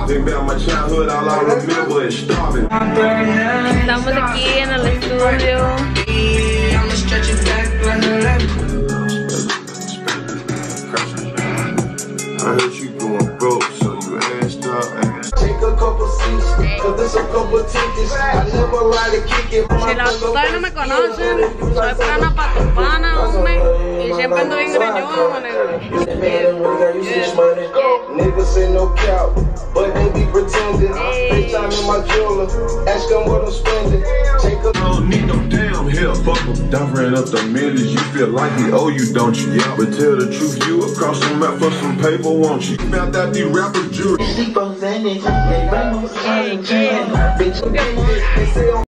Think about my childhood, all I remember is starving. Estamos aquí en el estudio. I heard you going broke, so you asked up. Take a couple seats, cause there's a couple tickets. I never ride a kick it. Si los ustedes no me conocen, soy Prana Patupana, hombre. Y siempre ando bien greñón, Niggas say no cap, but they be pretending. FaceTime in my jeweler, ask them what I'm spending. Take a Don't need no damn help. Fuck em. Done ran up the millions. You feel like he owe you, don't you? Yeah. But tell the truth, you across the map for some paper, won't you? Found out these rappers jury. Bitch, they say I'm